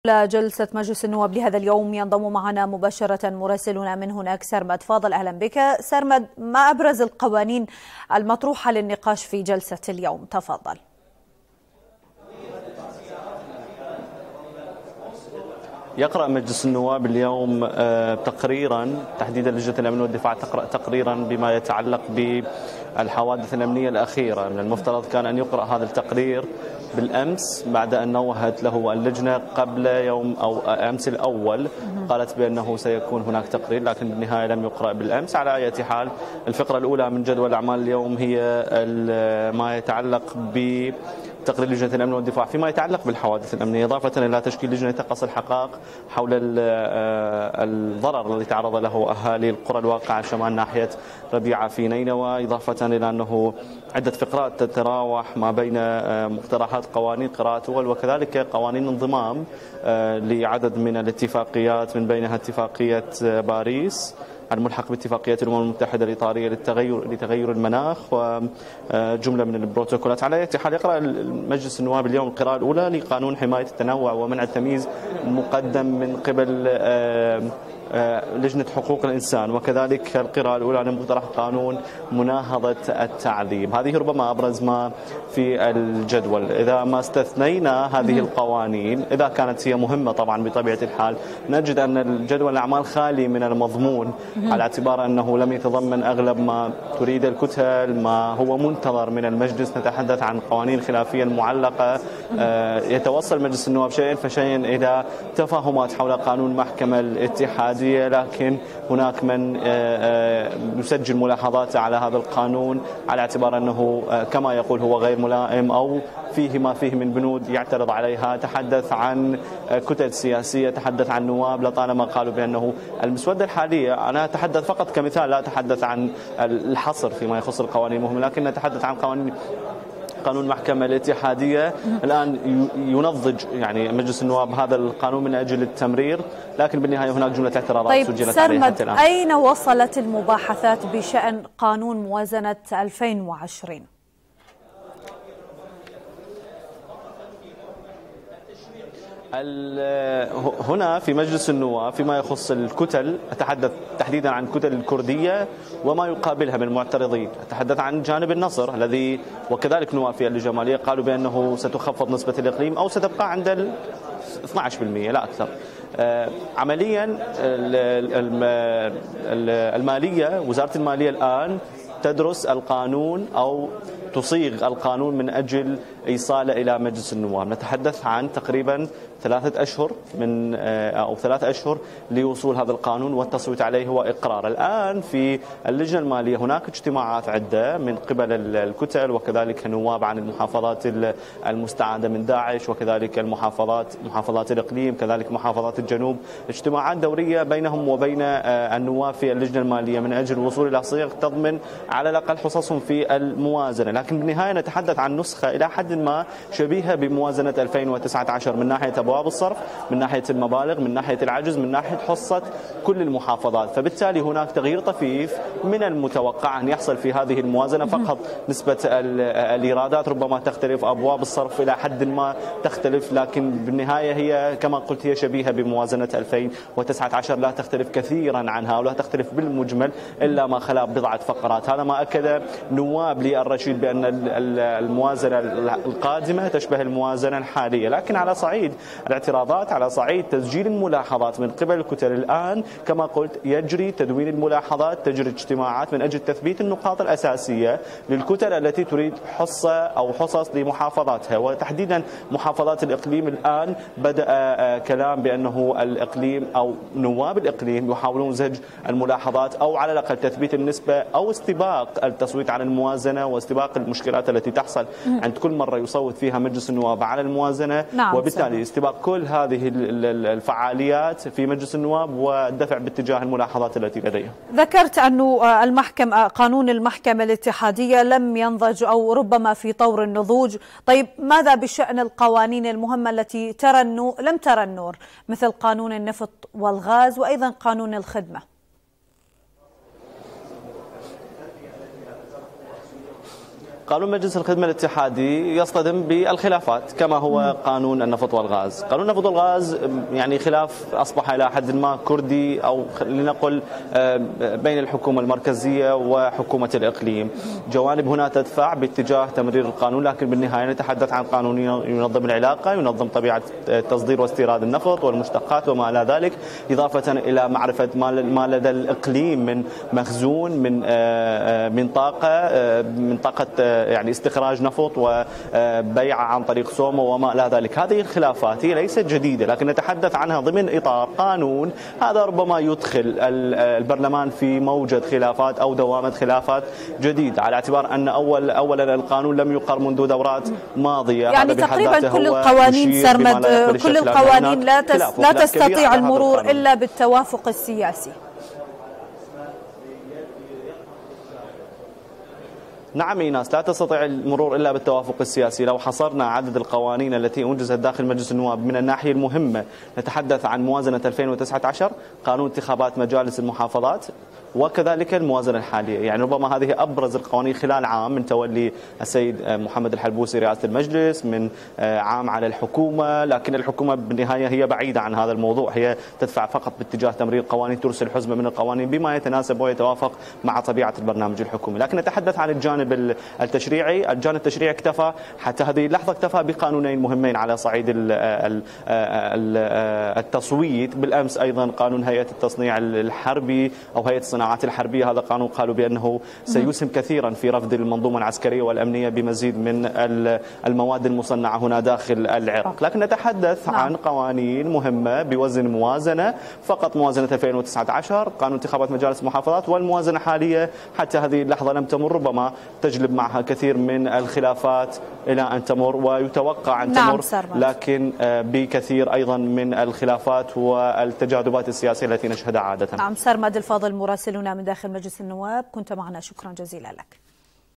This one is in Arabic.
جلسة مجلس النواب لهذا اليوم ينضم معنا مباشرة مراسلنا من هناك سرمد فاضل. أهلا بك سرمد، ما أبرز القوانين المطروحة للنقاش في جلسة اليوم؟ تفضل. يقرأ مجلس النواب اليوم تقريرا، تحديدا لجنة الأمن والدفاع تقرأ تقريرا بما يتعلق بالحوادث الأمنية الأخيرة. من المفترض كان أن يقرأ هذا التقرير بالأمس بعد أن نوهت له اللجنة قبل يوم أو أمس الأول، قالت بأنه سيكون هناك تقرير، لكن بالنهاية لم يقرأ بالأمس. على أي حال الفقرة الأولى من جدول أعمال اليوم هي ما يتعلق بتقرير لجنة الأمن والدفاع فيما يتعلق بالحوادث الأمنية، إضافة إلى تشكيل لجنة تقص الحقائق حول الضرر الذي تعرض له أهالي القرى الواقعة شمال ناحية ربيعة في نينوى، إضافة إلى أنه عدة فقرات تتراوح ما بين مقترحات قوانين قراءة أول وكذلك قوانين انضمام لعدد من الاتفاقيات، من بينها اتفاقية باريس الملحق باتفاقية الأمم المتحدة الإطارية لتغير المناخ وجملة من البروتوكولات. على أي حال يقرأ مجلس النواب اليوم القراءة الأولى لقانون حماية التنوع ومنع التمييز مقدم من قبل لجنة حقوق الإنسان، وكذلك القراءة الأولى لمقترح قانون مناهضة التعذيب. هذه ربما أبرز ما في الجدول. إذا ما استثنينا هذه القوانين، إذا كانت هي مهمة طبعا بطبيعة الحال، نجد أن الجدول الأعمال خالي من المضمون، على اعتبار أنه لم يتضمن أغلب ما تريد الكتل، ما هو منتظر من المجلس. نتحدث عن قوانين خلافية معلقة، يتوصل مجلس النواب شيئا فشيئا إلى تفاهمات حول قانون المحكمة الاتحادية، لكن هناك من يسجل ملاحظات على هذا القانون على اعتبار أنه كما يقول هو غير ملائم أو فيه ما فيه من بنود يعترض عليها. تحدث عن كتل سياسية، تحدث عن نواب لطالما قالوا بأنه المسودة الحالية، أنا أتحدث فقط كمثال، لا أتحدث عن الحصر فيما يخص القوانين المهمة، لكن نتحدث عن قانون المحكمة الاتحادية. الآن ينضج يعني مجلس النواب هذا القانون من أجل التمرير، لكن بالنهاية هناك جملة اعتراضات سجلت عليها حتى الآن. أين وصلت المباحثات بشأن قانون موازنة 2020؟ هنا في مجلس النواب فيما يخص الكتل، أتحدث تحديدا عن الكتل الكردية وما يقابلها من معترضين. أتحدث عن جانب النصر الذي وكذلك نواب في الجمالية قالوا بأنه ستخفض نسبة الإقليم أو ستبقى عند 12% لا أكثر. عمليا المالية، وزارة المالية الآن تدرس القانون أو تصيغ القانون من أجل إيصاله إلى مجلس النواب. نتحدث عن تقريبا 3 أشهر من أو 3 أشهر لوصول هذا القانون والتصويت عليه وإقراره. الآن في اللجنة المالية هناك اجتماعات عدة من قبل الكتل وكذلك نواب عن المحافظات المستعادة من داعش وكذلك محافظات الإقليم، كذلك محافظات الجنوب، اجتماعات دورية بينهم وبين النواب في اللجنة المالية من أجل الوصول إلى صيغ تضمن على الأقل حصصهم في الموازنة. لكن بالنهاية نتحدث عن نسخة إلى حد ما شبيهة بموازنة 2019 من ناحية أبواب الصرف، من ناحية المبالغ، من ناحية العجز، من ناحية حصة كل المحافظات. فبالتالي هناك تغيير طفيف من المتوقع أن يحصل في هذه الموازنة، فقط نسبة الإيرادات ربما تختلف، أبواب الصرف إلى حد ما تختلف، لكن بالنهاية هي كما قلت هي شبيهة بموازنة 2019، لا تختلف كثيرا عنها ولا تختلف بالمجمل إلا ما خلا بضعة فقرات. هذا ما أكد نواب للرشيد بأن الموازنة القادمة تشبه الموازنة الحالية. لكن على صعيد الاعتراضات، على صعيد تسجيل الملاحظات من قبل الكتل، الآن كما قلت يجري تدوين الملاحظات، تجري اجتماعات من أجل تثبيت النقاط الأساسية للكتل التي تريد حصة أو حصص لمحافظاتها، وتحديدا محافظات الإقليم. الآن بدأ كلام بأنه الإقليم أو نواب الإقليم يحاولون زج الملاحظات أو على الأقل تثبيت النسبة أو استباق التصويت على الموازنة واستباق المشكلات التي تحصل عند كل مرة يصوت فيها مجلس النواب على الموازنة. وبالتالي استباق كل هذه الفعاليات في مجلس النواب والدفع باتجاه الملاحظات التي لديها. ذكرت أن قانون المحكمة الاتحادية لم ينضج أو ربما في طور النضوج. طيب ماذا بشأن القوانين المهمة التي لم ترى النور، مثل قانون النفط والغاز وأيضا قانون الخدمة؟ قانون مجلس الخدمة الاتحادي يصطدم بالخلافات كما هو قانون النفط والغاز. قانون النفط والغاز يعني خلاف أصبح إلى حد ما كردي، أو لنقل بين الحكومة المركزية وحكومة الإقليم. جوانب هنا تدفع باتجاه تمرير القانون، لكن بالنهاية نتحدث عن قانون ينظم العلاقة، ينظم طبيعة تصدير واستيراد النفط والمشتقات وما إلى ذلك، إضافة إلى معرفة ما لدى الإقليم من مخزون من طاقة يعني استخراج نفط وبيعه عن طريق سومو وما إلى ذلك. هذه الخلافات هي ليست جديدة، لكن نتحدث عنها ضمن إطار قانون. هذا ربما يدخل البرلمان في موجة خلافات أو دوامة خلافات جديدة، على اعتبار أن أولا القانون لم يقر منذ دورات ماضية. يعني تقريبا كل القوانين سرمد، كل القوانين لا تستطيع المرور إلا بالتوافق السياسي. نعم إيناس، لا تستطيع المرور إلا بالتوافق السياسي. لو حصرنا عدد القوانين التي أنجزت داخل مجلس النواب من الناحية المهمة، نتحدث عن موازنة 2019، قانون انتخابات مجالس المحافظات، وكذلك الموازنة الحالية. يعني ربما هذه أبرز القوانين خلال عام من تولي السيد محمد الحلبوسي رئاسة المجلس، من عام على الحكومة. لكن الحكومة بالنهاية هي بعيدة عن هذا الموضوع، هي تدفع فقط باتجاه تمرير قوانين، ترسل حزمة من القوانين بما يتناسب ويتوافق مع طبيعة البرنامج الحكومي. لكن نتحدث عن الجانب التشريعي. الجانب التشريعي اكتفى حتى هذه اللحظة اكتفى بقانونين مهمين على صعيد التصويت. بالأمس أيضا قانون هيئة التصنيع الحربي أو هيئة الصناعات الحربية، هذا قانون قالوا بأنه سيسهم كثيرا في رفض المنظومة العسكرية والأمنية بمزيد من المواد المصنعة هنا داخل العراق. لكن نتحدث عن قوانين مهمة بوزن موازنة، فقط موازنة 2019، قانون انتخابات مجالس المحافظات، والموازنة الحالية حتى هذه اللحظة لم تمر، ربما تجلب معها كثير من الخلافات إلى أن تمر، ويتوقع أن تمر، لكن بكثير أيضا من الخلافات والتجاذبات السياسية التي نشهدها عادة. نعم، سرمد الفاضل مراسلنا من داخل مجلس النواب، كنت معنا، شكرا جزيلا لك.